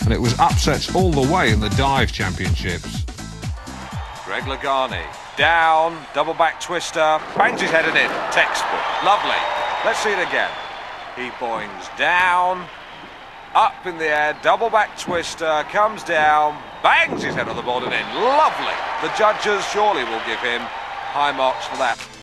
and it was upsets all the way in the dive championships. Greg Lagani, down, double back twister, bangs his head in it, textbook, lovely. Let's see it again. He boings down, up in the air, double back twister, comes down, bangs his head on the board and in, lovely. The judges surely will give him high marks for that.